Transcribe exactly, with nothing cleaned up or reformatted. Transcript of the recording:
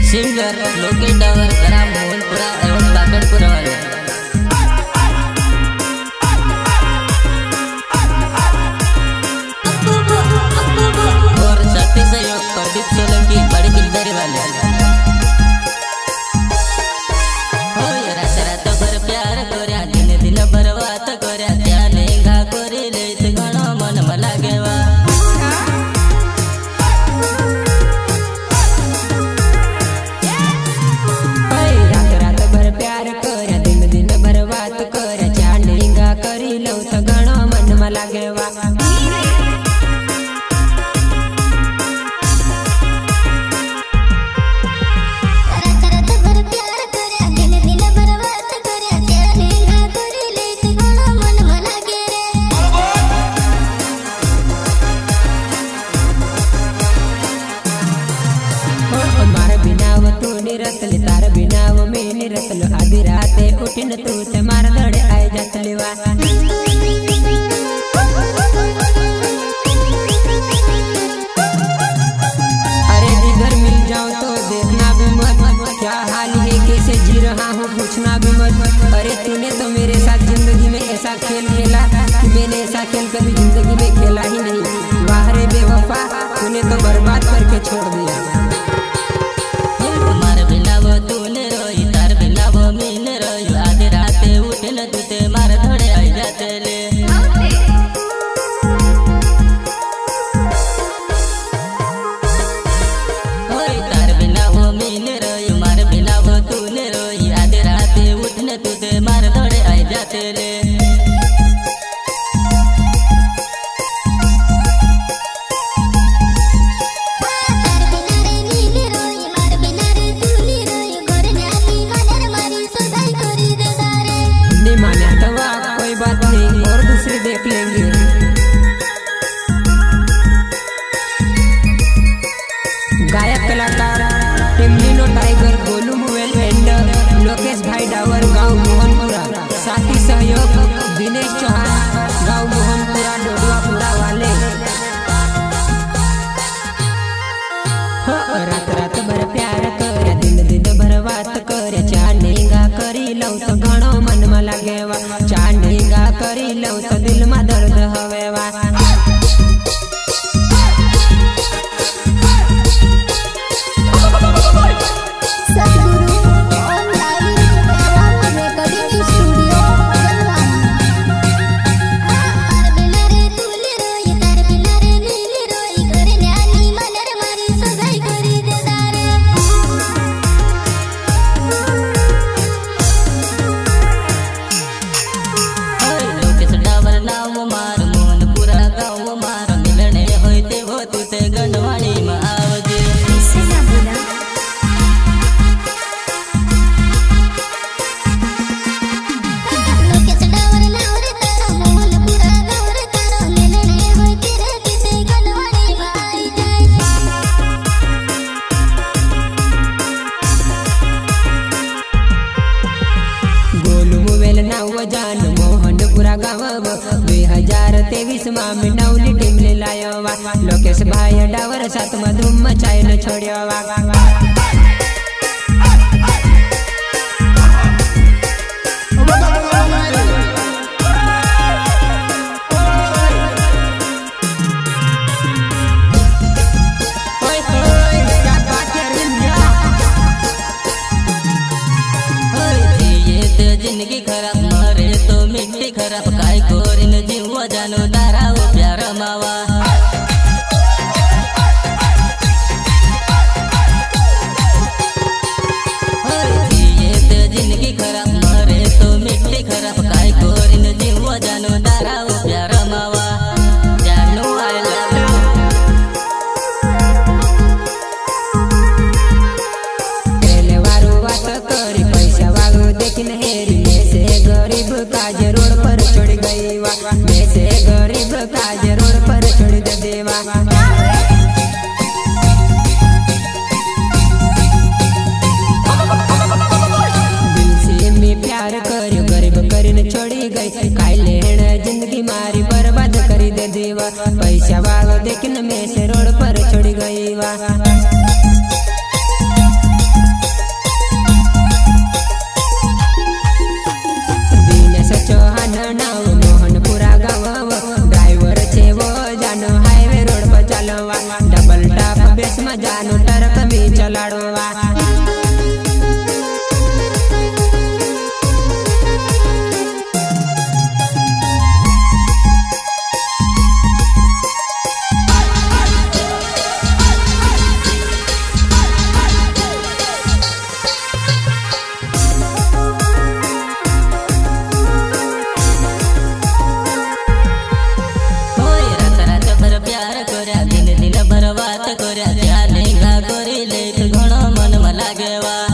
Singer Lokesh Dawar ग्राम मोहनपुरा एवं काकड़पुरा वाले और साथी सहयोग प्रदीप सोलंकी बड़ी किलदारी वाले हो रात रात भर प्यार कोर्या दिन दिन भर बात कोर्या त्या लेंगा कोरी लेत घणो मन म लागेवा तार बिना वो मैंने रतलो आधी राते उठिन तू ते मार दड़े आए जातलेवा अरे जिधर मिल जाओ तो देखना भी मत क्या हाल है कैसे जी रहा हूँ पूछना भी मत अरे तूने तो मेरे साथ जिंदगी में ऐसा खेल खेला कि मैंने ऐसा खेल कभी जिंदगी में खेला ही नहीं वाह रे बेवफा तूने तो बर्बाद करके छोड़ दिया देख लेंगे गायक कलाकार टिमलिनो tiger Golu mobile and Lokesh भाई डावर गांव मोहनपुरा साथी सहयोग दिनेश चौहान गांव मोहनपुरा डोडुआपुरा वाले हो रात रात भर प्यार कर दिन दिन भर बात कर चानेगा करी लव तो घणो मन में लागेवा चानेगा करी लव तो दिल में दर्द हवेवा जान मोहनपुरा गाँव दो हजार तेवीस में नवली टीम ले लायो लोकेश भाई डावर साथ में धूम मचाए न छोड़ियो जिंदगी खराब मरे तो मिट्टी खराब काय कोरिन जीव जानो दाराव प्यार मावा जिंदगी खराब मरे तो मिट्टी खराब काय कोरिन जीव जानो दाराव प्यार मावा जानो आई लव यू पहले वारो बात करी पैसा वागो देखिन हेरी गरीब काज रोड पर छोड़ गई वा मैं से गरीब काज रोड पर छोड़ दे देवा दिल से मैं प्यार कर गरीब करीन छोड़ी गई काय लेण जिंदगी मारी बर्बाद करी दे देवा पैसा वागो देखन मैं से रोड पर छोड़ गई वा में चलाड़वा। दिन दिन भर बात कोरा, क्या लेगा गोरी लेख घणो मन में लागेवा।